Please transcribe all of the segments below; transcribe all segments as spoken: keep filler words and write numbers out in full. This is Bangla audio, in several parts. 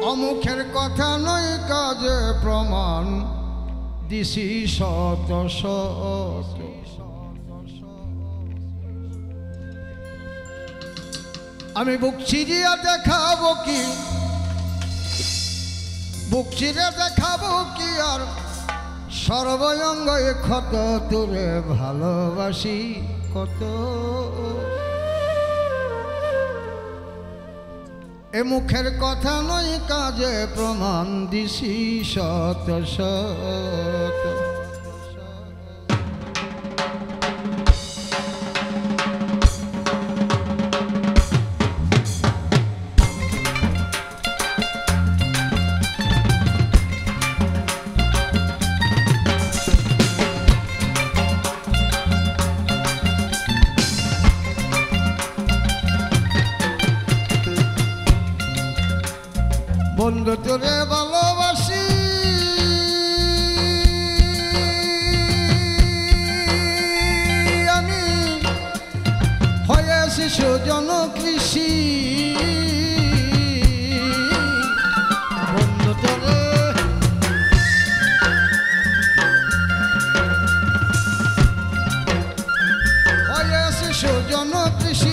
অমুখের কথা নয় কাজে প্রমাণ দিছি শত শত। আমি বুক চিরিয়া দেখাবো কি, বুক চিরে দেখাবো কি আর সর্বঙ্গ ক্ষত তোরে ভালোবাসি কত। এ মুখের কথা নয় কাজে প্রমাণ দিছি শত শত। বন্ধু তোরে ভালোবাসি আমি, হয়েছি সুজন কৃষি। বন্ধু তোরে হয়েছি সুজন কৃষি।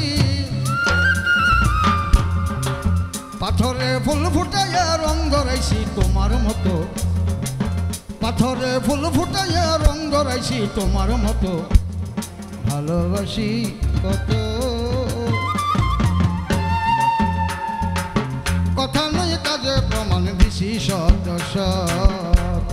পাথরে ফুল ফুটাইয়া রং ধরাইছি তোমার মতো, পাথরে ফুল ফুটাইয়া রং ধরাইছি তোমার মতো। ভালোবাসি কত, কথা নয় কাজে প্রমাণ দিছি শত শত।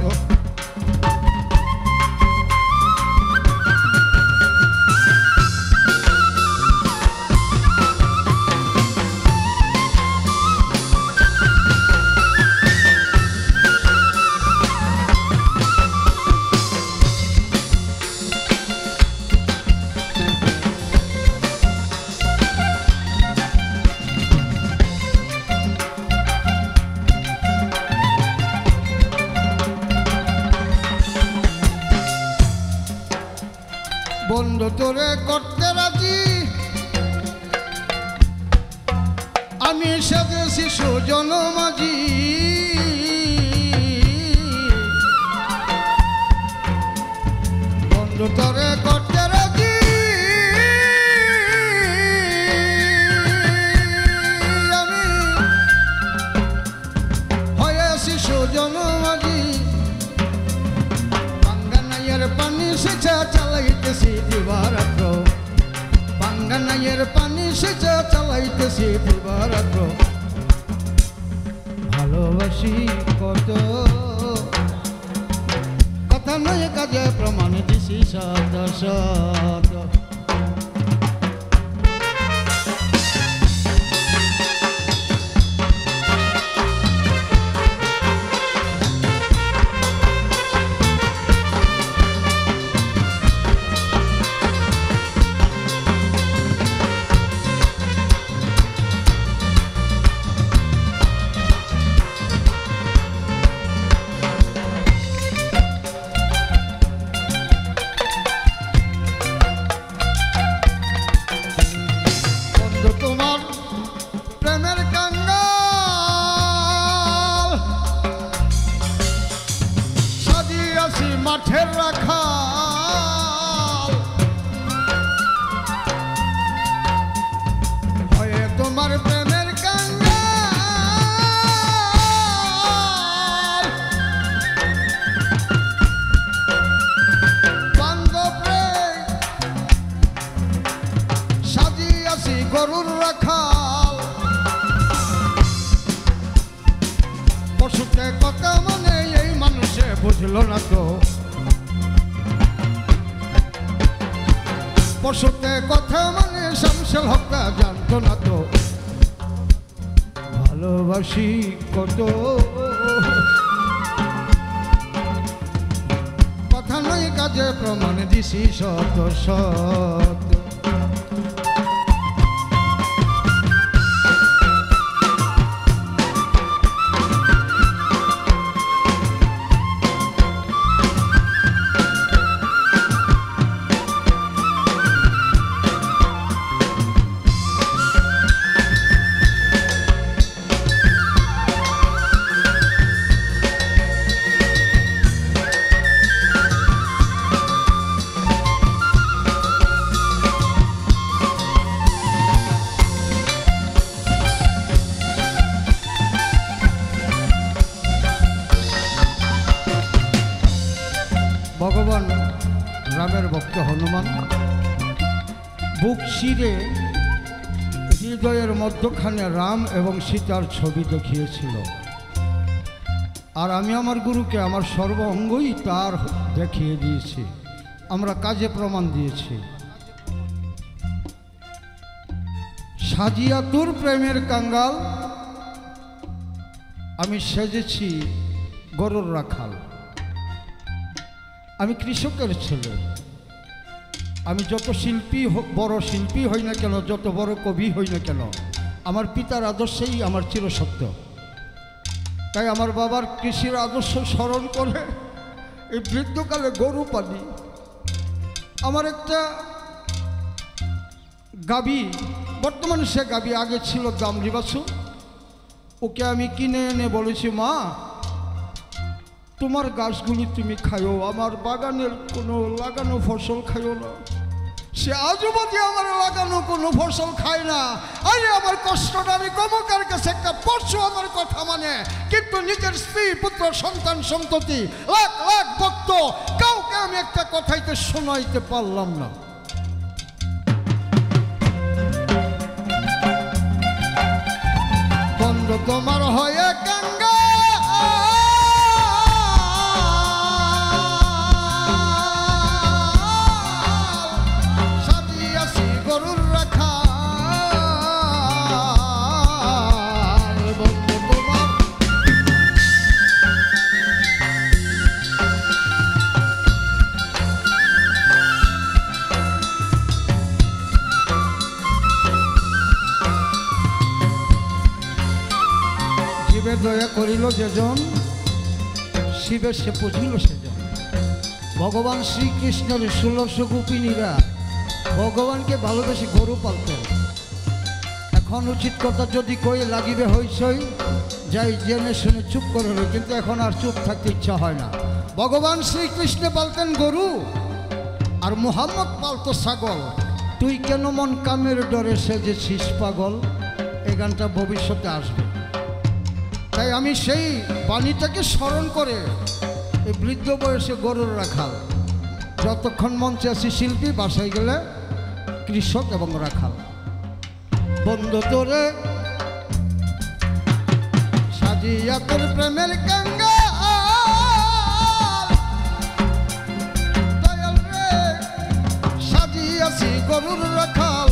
বন্ধু তোরে করতে রাজি আমি, সেদেশি সুজন মাঝি। বন্ধু তোরে করতে রাজি আমি, হয়েছি সুজন মাঝি। বাঙ্গানাইয়ের পানি সেচা চালাইতেছি দিবারাত্র, বাঙ্গানাইয়ের পানি সেচা চালাইতেছি দিবারাত্র। ভালোবাসি কত, কথা নয় কাজে প্রমাণ দিছি শত শত। মাঠের রাখাল হয়ে তোমার প্রেমের কাঙ্গাল। বান্ধবরে সাজিয়াছি গরুর রাখাল, পশুতে কথা মানে এই মানুষে বুঝলো না তো। পশুতে কথা মানে শামসুল হকটা জানতো না তো। ভালোবাসি কত, কথা নয় কাজে প্রমাণ দিছি শত শত। ভক্ত হনুমান বুক চিরে হৃদয়ের মধ্যখানে রাম এবং সীতার ছবি দেখিয়েছিল। আর আমি আমার গুরুকে আমার সর্ব অঙ্গই তার দেখিয়ে দিয়েছি, আমরা কাজে প্রমাণ দিয়েছি। সাজিয়া তোর প্রেমের কাঙ্গাল, আমি সেজেছি গরুর রাখাল। আমি কৃষকের ছেলে, আমি যত শিল্পী বড় শিল্পী হই না কেন, যত বড় কবি হই না কেন, আমার পিতার আদর্শেই আমার চিরসত্য। তাই আমার বাবার কৃষির আদর্শ স্মরণ করে এই বৃদ্ধকালে গরু পালি। আমার একটা গাভী, বর্তমানে সে গাভী, আগে ছিল দামরি বাছু, ওকে আমি কিনে এনে বলেছি, মা তোমার গাছগুলি তুমি খাইও, আমার বাগানের কোনো লাগানো ফসল খাইও না। সে আজও বাদে আমার লাগানো কোনো ফসল খায় না। আরে আমার কষ্টটা আমি কমকার কাছে একটা পরশু আমার কথা মানে, কিন্তু নিজের স্ত্রী পুত্র সন্তান সন্ততি লাখ লাখ ভক্ত কাউকে আমি একটা কথাইতে শোনাইতে পারলাম না। বন্ধ তোমার হয়ে কাঙ্গা দয়া করিল যেজন, শিবের সে পুজিল সেজন। ভগবান শ্রীকৃষ্ণের ষোলশ গোপিনীরা ভগবানকে ভালোবেসে গরু পালতেন। এখন উচিত কথা যদি কই লাগিবে হইসই, যাই জেনে শুনে চুপ করে হলো, কিন্তু এখন আর চুপ থাকতে ইচ্ছা হয় না। ভগবান শ্রীকৃষ্ণ পালতেন গরু, আর মুহাম্মদ পালতো ছাগল। তুই কেন মন কামের ডরে সেজেছিস পাগল, এই গানটা ভবিষ্যতে আসবে। তাই আমি সেই বাণীটাকে স্মরণ করে এই বৃদ্ধ বয়সে গরুর রাখাল, যতক্ষণ মঞ্চে আছি শিল্পী, বাসায় গেলে কৃষক এবং রাখাল। বন্ধু তোরে সাজিয়া তোর প্রেমের কাঙ্গাল, দয়াল রে সাজিয়াছি গরুর রাখাল।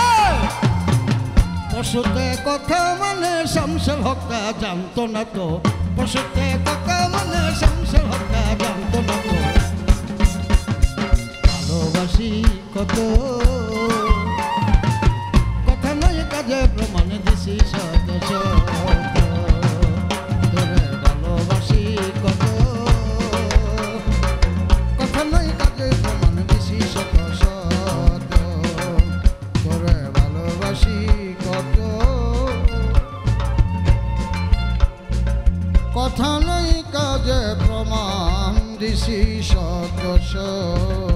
পশুতে কথা মানে শামসুল হকটা জানতো না তো, পশুতে কথা মানে শামসুল হকটা জানতো না তো। ভালোবাসি কত, কথা নয় কাজে প্রমাণ দিছি শত শত। তোরে ভালোবাসি কত, কথা নয় কাজে প্রমাণ দিছি শত শত। তোরে ভালোবাসি কত, কথা নয় কাজে প্রমাণ দিছি শত শত।